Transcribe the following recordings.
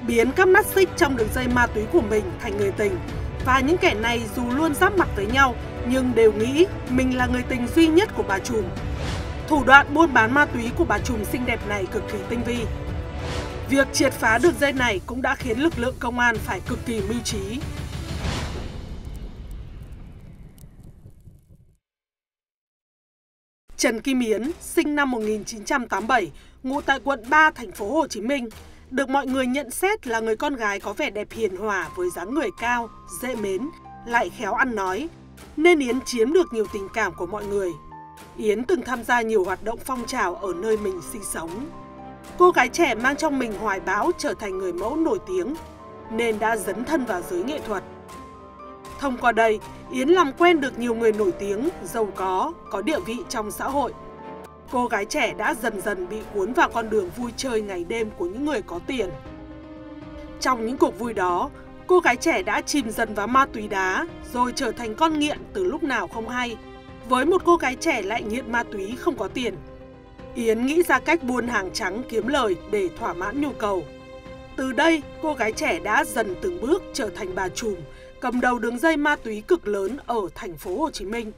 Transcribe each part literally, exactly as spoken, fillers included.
biến các mắt xích trong đường dây ma túy của mình thành người tình. Và những kẻ này dù luôn giáp mặt với nhau nhưng đều nghĩ mình là người tình duy nhất của bà trùm. Thủ đoạn buôn bán ma túy của bà trùm xinh đẹp này cực kỳ tinh vi. Việc triệt phá đường dây này cũng đã khiến lực lượng công an phải cực kỳ mưu trí. Trần Kim Yến, sinh năm một nghìn chín trăm tám mươi bảy, ngụ tại quận ba, thành phố Hồ Chí Minh, được mọi người nhận xét là người con gái có vẻ đẹp hiền hòa với dáng người cao, dễ mến, lại khéo ăn nói, nên Yến chiếm được nhiều tình cảm của mọi người. Yến từng tham gia nhiều hoạt động phong trào ở nơi mình sinh sống. Cô gái trẻ mang trong mình hoài bão trở thành người mẫu nổi tiếng, nên đã dấn thân vào giới nghệ thuật. Thông qua đây, Yến làm quen được nhiều người nổi tiếng, giàu có, có địa vị trong xã hội. Cô gái trẻ đã dần dần bị cuốn vào con đường vui chơi ngày đêm của những người có tiền. Trong những cuộc vui đó, cô gái trẻ đã chìm dần vào ma túy đá, rồi trở thành con nghiện từ lúc nào không hay. Với một cô gái trẻ lại nghiện ma túy không có tiền, Yến nghĩ ra cách buôn hàng trắng kiếm lời để thỏa mãn nhu cầu. Từ đây, cô gái trẻ đã dần từng bước trở thành bà trùm, cầm đầu đường dây ma túy cực lớn ở thành phố Hồ Chí Minh.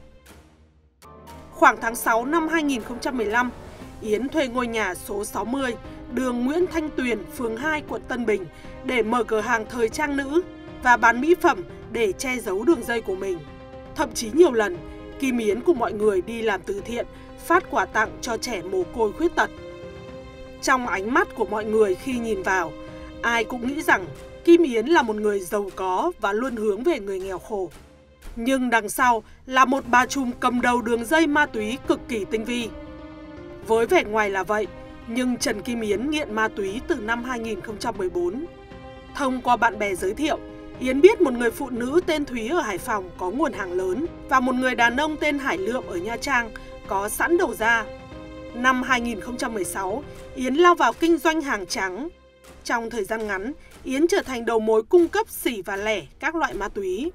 Khoảng tháng sáu năm hai nghìn không trăm mười lăm, Yến thuê ngôi nhà số sáu mươi, đường Nguyễn Thanh Tuyền, phường hai, quận Tân Bình để mở cửa hàng thời trang nữ và bán mỹ phẩm để che giấu đường dây của mình. Thậm chí nhiều lần, Kim Yến cùng mọi người đi làm từ thiện, phát quà tặng cho trẻ mồ côi khuyết tật. Trong ánh mắt của mọi người khi nhìn vào, ai cũng nghĩ rằng Kim Yến là một người giàu có và luôn hướng về người nghèo khổ. Nhưng đằng sau là một bà trùm cầm đầu đường dây ma túy cực kỳ tinh vi. Với vẻ ngoài là vậy, nhưng Trần Kim Yến nghiện ma túy từ năm hai nghìn không trăm mười bốn. Thông qua bạn bè giới thiệu, Yến biết một người phụ nữ tên Thúy ở Hải Phòng có nguồn hàng lớn và một người đàn ông tên Hải Lượm ở Nha Trang có sẵn đầu ra. Năm hai nghìn không trăm mười sáu, Yến lao vào kinh doanh hàng trắng. Trong thời gian ngắn, Yến trở thành đầu mối cung cấp xỉ và lẻ các loại ma túy.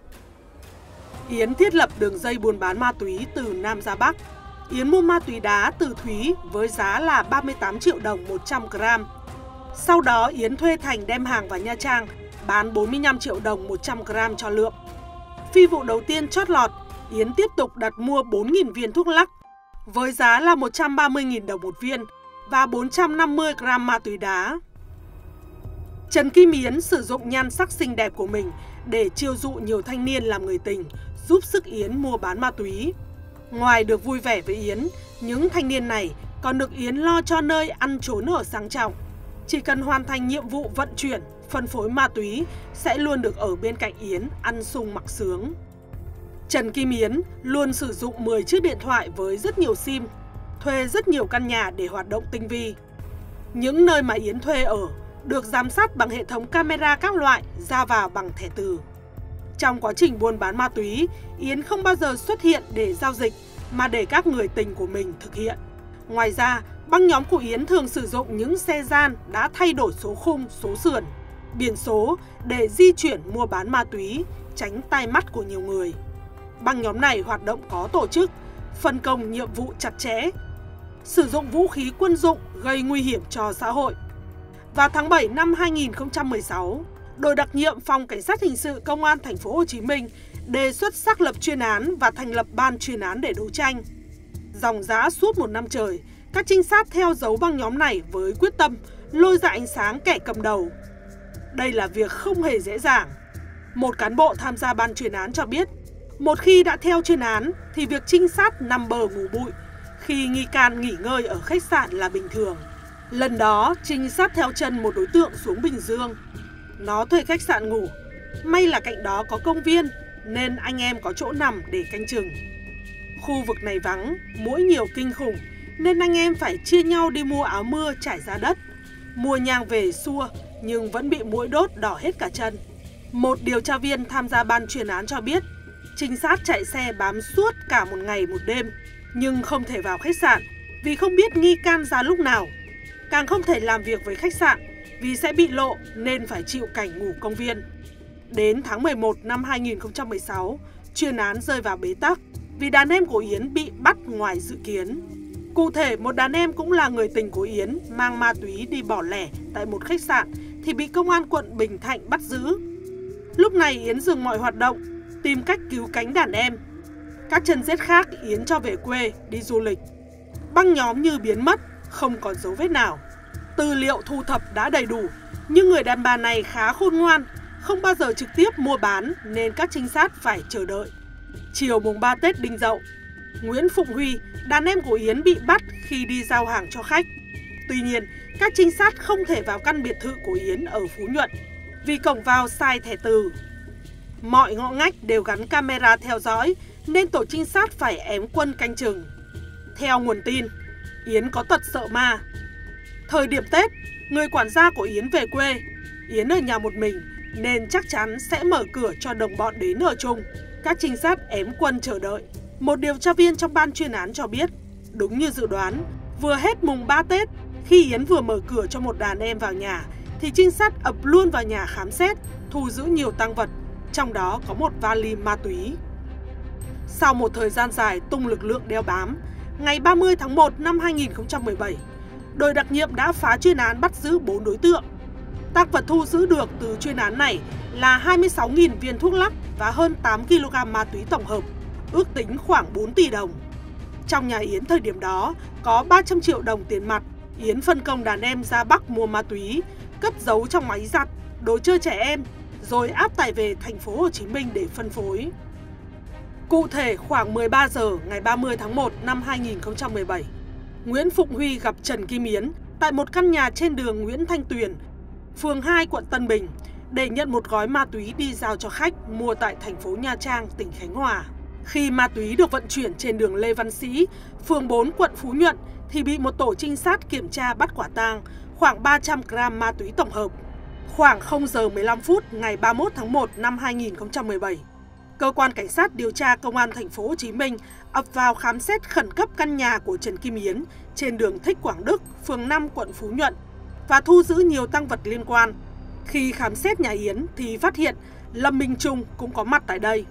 Yến thiết lập đường dây buôn bán ma túy từ Nam ra Bắc. Yến mua ma túy đá từ Thúy với giá là ba mươi tám triệu đồng một trăm gram. Sau đó Yến thuê Thành đem hàng vào Nha Trang, bán bốn mươi lăm triệu đồng một trăm gram cho Lượm. Phi vụ đầu tiên chót lọt, Yến tiếp tục đặt mua bốn nghìn viên thuốc lắc với giá là một trăm ba mươi nghìn đồng một viên và bốn trăm năm mươi gram ma túy đá. Trần Kim Yến sử dụng nhan sắc xinh đẹp của mình để chiêu dụ nhiều thanh niên làm người tình, giúp sức Yến mua bán ma túy. Ngoài được vui vẻ với Yến, những thanh niên này còn được Yến lo cho nơi ăn trốn ở sang trọng. Chỉ cần hoàn thành nhiệm vụ vận chuyển, phân phối ma túy sẽ luôn được ở bên cạnh Yến, ăn sung mặc sướng. Trần Kim Yến luôn sử dụng mười chiếc điện thoại với rất nhiều sim, thuê rất nhiều căn nhà để hoạt động tinh vi. Những nơi mà Yến thuê ở được giám sát bằng hệ thống camera các loại, ra vào bằng thẻ từ. Trong quá trình buôn bán ma túy, Yến không bao giờ xuất hiện để giao dịch mà để các người tình của mình thực hiện. Ngoài ra, băng nhóm của Yến thường sử dụng những xe gian đã thay đổi số khung, số sườn, biển số để di chuyển mua bán ma túy, tránh tai mắt của nhiều người. Băng nhóm này hoạt động có tổ chức, phân công nhiệm vụ chặt chẽ, sử dụng vũ khí quân dụng gây nguy hiểm cho xã hội. Vào tháng bảy năm hai nghìn không trăm mười sáu, đội đặc nhiệm phòng cảnh sát hình sự công an thành phố Hồ Chí Minh đề xuất xác lập chuyên án và thành lập ban chuyên án để đấu tranh. Dòng dã suốt một năm trời, các trinh sát theo dấu băng nhóm này với quyết tâm lôi ra ánh sáng kẻ cầm đầu. Đây là việc không hề dễ dàng. Một cán bộ tham gia ban chuyên án cho biết, một khi đã theo chuyên án thì việc trinh sát nằm bờ ngủ bụi khi nghi can nghỉ ngơi ở khách sạn là bình thường. Lần đó, trinh sát theo chân một đối tượng xuống Bình Dương. Nó thuê khách sạn ngủ. May là cạnh đó có công viên nên anh em có chỗ nằm để canh chừng. Khu vực này vắng, muỗi nhiều kinh khủng nên anh em phải chia nhau đi mua áo mưa trải ra đất, mua nhang về xua nhưng vẫn bị muỗi đốt đỏ hết cả chân. Một điều tra viên tham gia ban chuyên án cho biết, trinh sát chạy xe bám suốt cả một ngày một đêm nhưng không thể vào khách sạn vì không biết nghi can ra lúc nào. Càng không thể làm việc với khách sạn vì sẽ bị lộ nên phải chịu cảnh ngủ công viên. Đến tháng mười một năm hai nghìn không trăm mười sáu, chuyên án rơi vào bế tắc vì đàn em của Yến bị bắt ngoài dự kiến. Cụ thể, một đàn em cũng là người tình của Yến mang ma túy đi bỏ lẻ tại một khách sạn thì bị công an quận Bình Thạnh bắt giữ. Lúc này Yến dừng mọi hoạt động, tìm cách cứu cánh đàn em. Các chân rết khác Yến cho về quê đi du lịch. Băng nhóm như biến mất, không còn dấu vết nào. Tư liệu thu thập đã đầy đủ, nhưng người đàn bà này khá khôn ngoan, không bao giờ trực tiếp mua bán nên các trinh sát phải chờ đợi. Chiều mùng ba Tết Đinh Dậu, Nguyễn Phụng Huy, đàn em của Yến bị bắt khi đi giao hàng cho khách. Tuy nhiên, các trinh sát không thể vào căn biệt thự của Yến ở Phú Nhuận vì cổng vào sai thẻ từ. Mọi ngõ ngách đều gắn camera theo dõi nên tổ trinh sát phải ém quân canh chừng. Theo nguồn tin, Yến có tật sợ ma. Thời điểm Tết, người quản gia của Yến về quê, Yến ở nhà một mình nên chắc chắn sẽ mở cửa cho đồng bọn đến ở chung. Các trinh sát ém quân chờ đợi. Một điều tra viên trong ban chuyên án cho biết, đúng như dự đoán, vừa hết mùng ba Tết, khi Yến vừa mở cửa cho một đàn em vào nhà, thì trinh sát ập luôn vào nhà khám xét, thu giữ nhiều tang vật, trong đó có một vali ma túy. Sau một thời gian dài tung lực lượng đeo bám, ngày ba mươi tháng một năm hai nghìn không trăm mười bảy, đội đặc nhiệm đã phá chuyên án bắt giữ bốn đối tượng. Tang vật thu giữ được từ chuyên án này là hai mươi sáu nghìn viên thuốc lắc và hơn tám ki lô gam ma túy tổng hợp, ước tính khoảng bốn tỷ đồng. Trong nhà Yến thời điểm đó có ba trăm triệu đồng tiền mặt. Yến phân công đàn em ra Bắc mua ma túy, cất giấu trong máy giặt, đồ chơi trẻ em, rồi áp tải về thành phố Hồ Chí Minh để phân phối. Cụ thể khoảng mười ba giờ ngày ba mươi tháng một năm hai nghìn không trăm mười bảy, Nguyễn Phụng Huy gặp Trần Kim Yến tại một căn nhà trên đường Nguyễn Thanh Tuyền, phường hai, quận Tân Bình để nhận một gói ma túy đi giao cho khách mua tại thành phố Nha Trang, tỉnh Khánh Hòa. Khi ma túy được vận chuyển trên đường Lê Văn Sĩ, phường bốn, quận Phú Nhuận thì bị một tổ trinh sát kiểm tra bắt quả tang khoảng ba trăm gram ma túy tổng hợp. Khoảng không giờ mười lăm phút ngày ba mươi mốt tháng một năm hai nghìn không trăm mười bảy, cơ quan cảnh sát điều tra công an thành phố Hồ Chí Minh ập vào khám xét khẩn cấp căn nhà của Trần Kim Yến trên đường Thích Quảng Đức, phường năm, quận Phú Nhuận và thu giữ nhiều tang vật liên quan. Khi khám xét nhà Yến thì phát hiện Lâm Minh Trung cũng có mặt tại đây.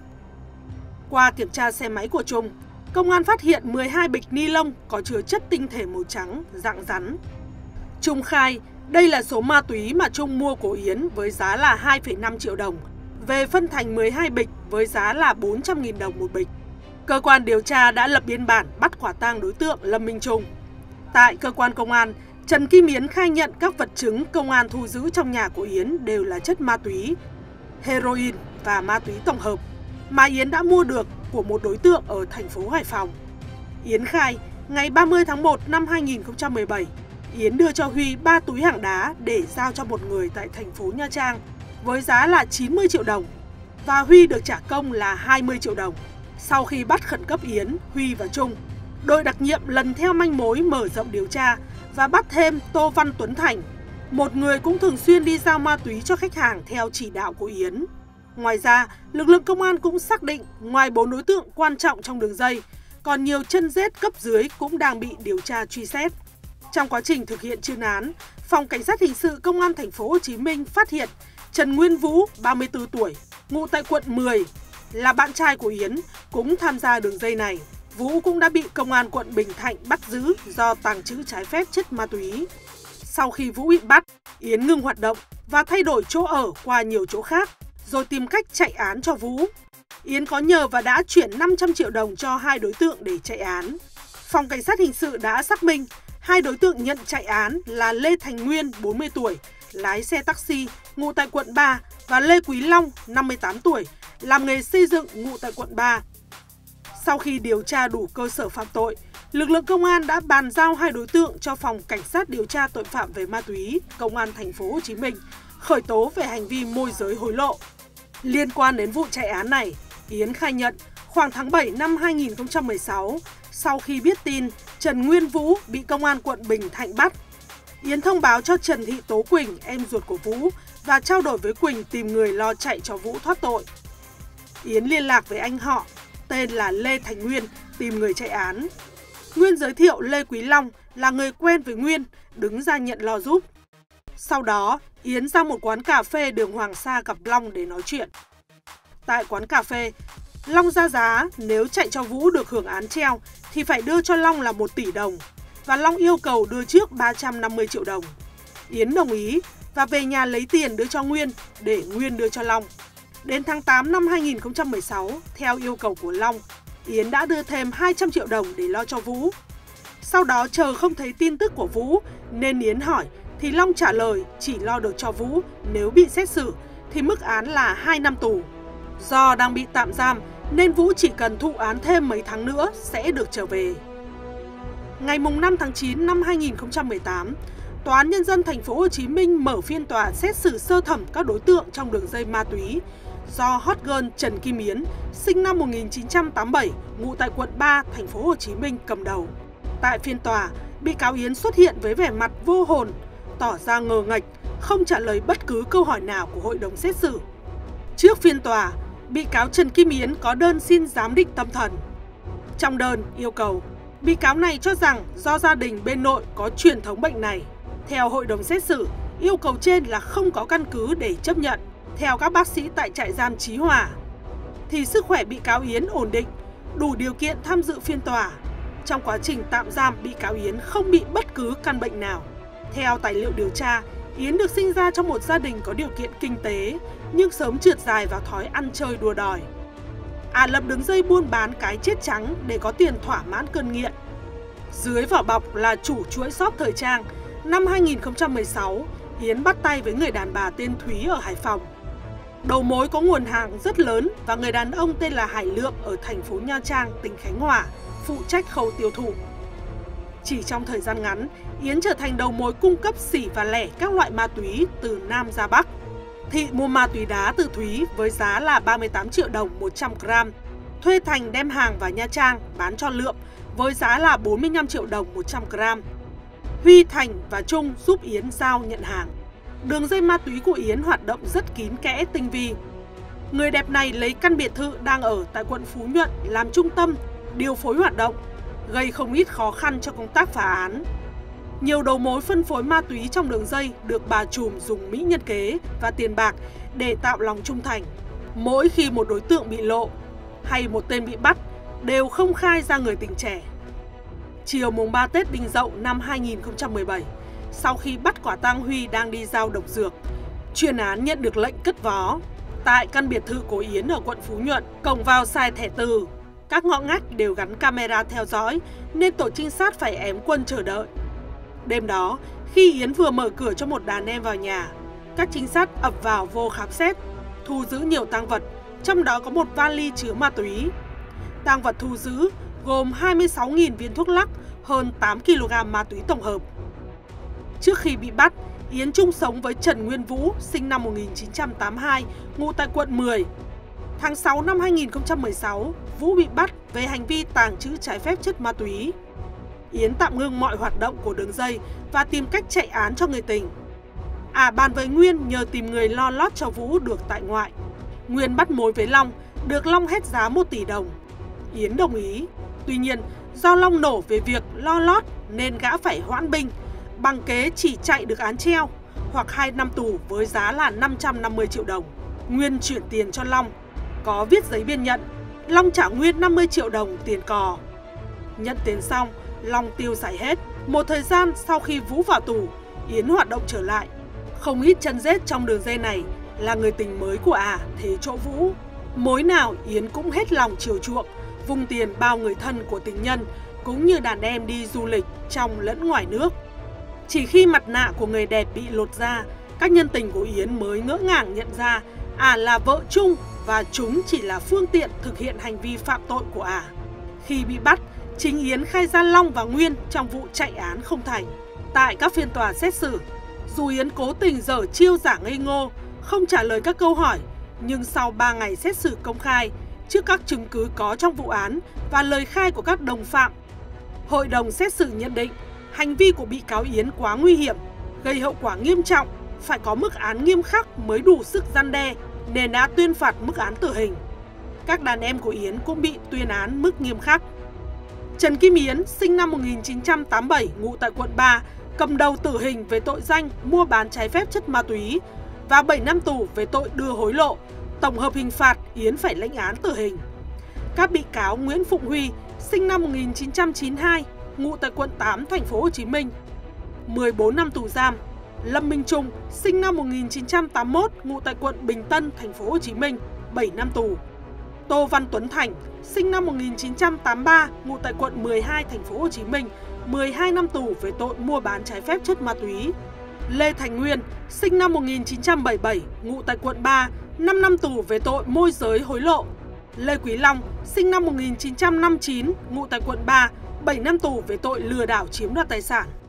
Qua kiểm tra xe máy của Trung, công an phát hiện mười hai bịch ni lông có chứa chất tinh thể màu trắng dạng rắn. Trung khai đây là số ma túy mà Trung mua của Yến với giá là hai phẩy năm triệu đồng, về phân thành mười hai bịch với giá là bốn trăm nghìn đồng một bịch. Cơ quan điều tra đã lập biên bản bắt quả tang đối tượng Lâm Minh Trung. Tại cơ quan công an, Trần Kim Yến khai nhận các vật chứng công an thu giữ trong nhà của Yến đều là chất ma túy, heroin và ma túy tổng hợp mà Yến đã mua được của một đối tượng ở thành phố Hải Phòng. Yến khai, ngày ba mươi tháng một năm hai nghìn không trăm mười bảy, Yến đưa cho Huy ba túi hàng đá để giao cho một người tại thành phố Nha Trang với giá là chín mươi triệu đồng và Huy được trả công là hai mươi triệu đồng. Sau khi bắt khẩn cấp Yến, Huy và Trung, đội đặc nhiệm lần theo manh mối mở rộng điều tra và bắt thêm Tô Văn Tuấn Thành, một người cũng thường xuyên đi giao ma túy cho khách hàng theo chỉ đạo của Yến. Ngoài ra, lực lượng công an cũng xác định ngoài bốn đối tượng quan trọng trong đường dây, còn nhiều chân rết cấp dưới cũng đang bị điều tra truy xét. Trong quá trình thực hiện chuyên án, Phòng Cảnh sát Hình sự Công an thành phố Hồ Chí Minh phát hiện Trần Nguyên Vũ, ba mươi tư tuổi, ngụ tại quận mười, là bạn trai của Yến, cũng tham gia đường dây này. Vũ cũng đã bị công an quận Bình Thạnh bắt giữ do tàng trữ trái phép chất ma túy. Sau khi Vũ bị bắt, Yến ngừng hoạt động và thay đổi chỗ ở qua nhiều chỗ khác, rồi tìm cách chạy án cho Vũ. Yến có nhờ và đã chuyển năm trăm triệu đồng cho hai đối tượng để chạy án. Phòng Cảnh sát Hình sự đã xác minh hai đối tượng nhận chạy án là Lê Thành Nguyên, bốn mươi tuổi, lái xe taxi, ngụ tại quận ba, và Lê Quý Long, năm mươi tám tuổi, làm nghề xây dựng, ngụ tại quận ba. Sau khi điều tra đủ cơ sở phạm tội, lực lượng công an đã bàn giao hai đối tượng cho Phòng Cảnh sát điều tra tội phạm về ma túy Công an thành phố Hồ Chí Minh khởi tố về hành vi môi giới hối lộ. Liên quan đến vụ chạy án này, Yến khai nhận khoảng tháng bảy năm hai nghìn không trăm mười sáu, sau khi biết tin Trần Nguyên Vũ bị công an quận Bình Thạnh bắt, Yến thông báo cho Trần Thị Tố Quỳnh, em ruột của Vũ, và trao đổi với Quỳnh tìm người lo chạy cho Vũ thoát tội. Yến liên lạc với anh họ tên là Lê Thành Nguyên tìm người chạy án. Nguyên giới thiệu Lê Quý Long là người quen với Nguyên, đứng ra nhận lo giúp. Sau đó, Yến ra một quán cà phê đường Hoàng Sa gặp Long để nói chuyện. Tại quán cà phê, Long ra giá nếu chạy cho Vũ được hưởng án treo thì phải đưa cho Long là một tỷ đồng, và Long yêu cầu đưa trước ba trăm năm mươi triệu đồng. Yến đồng ý, và về nhà lấy tiền đưa cho Nguyên để Nguyên đưa cho Long. Đến tháng tám năm hai nghìn không trăm mười sáu, theo yêu cầu của Long, Yến đã đưa thêm hai trăm triệu đồng để lo cho Vũ. Sau đó chờ không thấy tin tức của Vũ nên Yến hỏi thì Long trả lời chỉ lo được cho Vũ nếu bị xét xử thì mức án là hai năm tù. Do đang bị tạm giam nên Vũ chỉ cần thụ án thêm mấy tháng nữa sẽ được trở về. Ngày năm tháng chín năm hai nghìn không trăm mười tám, Tòa án Nhân dân thành phố Hồ Chí Minh mở phiên tòa xét xử sơ thẩm các đối tượng trong đường dây ma túy do hot girl Trần Kim Yến, sinh năm một nghìn chín trăm tám mươi bảy, ngụ tại quận ba, thành phố Hồ Chí Minh cầm đầu. Tại phiên tòa, bị cáo Yến xuất hiện với vẻ mặt vô hồn, tỏ ra ngờ nghệch, không trả lời bất cứ câu hỏi nào của hội đồng xét xử. Trước phiên tòa, bị cáo Trần Kim Yến có đơn xin giám định tâm thần. Trong đơn yêu cầu, bị cáo này cho rằng do gia đình bên nội có truyền thống bệnh này. Theo hội đồng xét xử, yêu cầu trên là không có căn cứ để chấp nhận. Theo các bác sĩ tại trại giam Chí Hòa, thì sức khỏe bị cáo Yến ổn định, đủ điều kiện tham dự phiên tòa. Trong quá trình tạm giam, bị cáo Yến không bị bất cứ căn bệnh nào. Theo tài liệu điều tra, Yến được sinh ra trong một gia đình có điều kiện kinh tế, nhưng sớm trượt dài vào thói ăn chơi đua đòi. Ả lập đường dây buôn bán cái chết trắng để có tiền thỏa mãn cơn nghiện. Dưới vỏ bọc là chủ chuỗi shop thời trang, năm hai nghìn không trăm mười sáu, Yến bắt tay với người đàn bà tên Thúy ở Hải Phòng. Đầu mối có nguồn hàng rất lớn và người đàn ông tên là Hải Lượng ở thành phố Nha Trang, tỉnh Khánh Hòa, phụ trách khâu tiêu thụ. Chỉ trong thời gian ngắn, Yến trở thành đầu mối cung cấp xỉ và lẻ các loại ma túy từ Nam ra Bắc. Thị mua ma túy đá từ Thúy với giá là ba mươi tám triệu đồng một trăm gram, thuê Thành đem hàng vào Nha Trang bán cho Lượng với giá là bốn mươi lăm triệu đồng một trăm gram. Huy, Thành và Trung giúp Yến giao nhận hàng. Đường dây ma túy của Yến hoạt động rất kín kẽ, tinh vi. Người đẹp này lấy căn biệt thự đang ở tại quận Phú Nhuận làm trung tâm, điều phối hoạt động, gây không ít khó khăn cho công tác phá án. Nhiều đầu mối phân phối ma túy trong đường dây được bà trùm dùng mỹ nhân kế và tiền bạc để tạo lòng trung thành. Mỗi khi một đối tượng bị lộ hay một tên bị bắt đều không khai ra người tình trẻ. Chiều mùng ba Tết Đinh Dậu năm hai nghìn không trăm mười bảy, sau khi bắt quả tang Huy đang đi giao độc dược, chuyên án nhận được lệnh cất vó. Tại căn biệt thự của Yến ở quận Phú Nhuận, cổng vào xài thẻ từ, các ngõ ngách đều gắn camera theo dõi nên tổ trinh sát phải ém quân chờ đợi. Đêm đó, khi Yến vừa mở cửa cho một đàn em vào nhà, các trinh sát ập vào vô khám xét, thu giữ nhiều tang vật, trong đó có một vali chứa ma túy. Tang vật thu giữ gồm hai mươi sáu nghìn viên thuốc lắc, hơn tám ki lô gam ma túy tổng hợp. Trước khi bị bắt, Yến chung sống với Trần Nguyên Vũ, sinh năm một nghìn chín trăm tám mươi hai, ngụ tại quận mười. Tháng sáu năm hai nghìn không trăm mười sáu, Vũ bị bắt về hành vi tàng trữ trái phép chất ma túy. Yến tạm ngưng mọi hoạt động của đường dây và tìm cách chạy án cho người tình. Ả bàn với Nguyên nhờ tìm người lo lót cho Vũ được tại ngoại. Nguyên bắt mối với Long, được Long hét giá một tỷ đồng. Yến đồng ý. Tuy nhiên, do Long nổ về việc lo lót nên gã phải hoãn binh, bằng kế chỉ chạy được án treo hoặc hai năm tù với giá là năm trăm năm mươi triệu đồng. Nguyên chuyển tiền cho Long, có viết giấy biên nhận. Long trả Nguyên năm mươi triệu đồng tiền cò. Nhận tiền xong, Long tiêu xài hết. Một thời gian sau khi Vũ vào tù, Yến hoạt động trở lại. Không ít chân rết trong đường dây này là người tình mới của Ả thế chỗ Vũ. Mối nào Yến cũng hết lòng chiều chuộng, vung tiền bao người thân của tình nhân cũng như đàn em đi du lịch trong lẫn ngoài nước. Chỉ khi mặt nạ của người đẹp bị lột ra, các nhân tình của Yến mới ngỡ ngàng nhận ra Ả là vợ chung và chúng chỉ là phương tiện thực hiện hành vi phạm tội của Ả. Khi bị bắt, chính Yến khai ra Long và Nguyên trong vụ chạy án không thành. Tại các phiên tòa xét xử, dù Yến cố tình dở chiêu giả ngây ngô, không trả lời các câu hỏi, nhưng sau ba ngày xét xử công khai, trước các chứng cứ có trong vụ án và lời khai của các đồng phạm, hội đồng xét xử nhận định hành vi của bị cáo Yến quá nguy hiểm, gây hậu quả nghiêm trọng, phải có mức án nghiêm khắc mới đủ sức răn đe nên đã tuyên phạt mức án tử hình. Các đàn em của Yến cũng bị tuyên án mức nghiêm khắc. Trần Kim Yến, sinh năm một nghìn chín trăm tám mươi bảy, ngụ tại quận ba, cầm đầu tử hình về tội danh mua bán trái phép chất ma túy và bảy năm tù về tội đưa hối lộ. Tổng hợp hình phạt Yến phải lãnh án tử hình. Các bị cáo Nguyễn Phụng Huy, sinh năm một nghìn chín trăm chín mươi hai, ngụ tại quận tám, thành phố Hồ Chí Minh, mười bốn năm tù giam. Lâm Minh Trung, sinh năm một nghìn chín trăm tám mươi mốt, ngụ tại quận Bình Tân, thành phố Hồ Chí Minh, bảy năm tù. Tô Văn Tuấn Thành, sinh năm một nghìn chín trăm tám mươi ba, ngụ tại quận mười hai, thành phố Hồ Chí Minh, mười hai năm tù về tội mua bán trái phép chất ma túy. Lê Thành Nguyên, sinh năm một nghìn chín trăm bảy mươi bảy, ngụ tại quận ba, năm năm tù về tội môi giới hối lộ. Lê Quý Long, sinh năm một nghìn chín trăm năm mươi chín, ngụ tại quận ba, bảy năm tù về tội lừa đảo chiếm đoạt tài sản.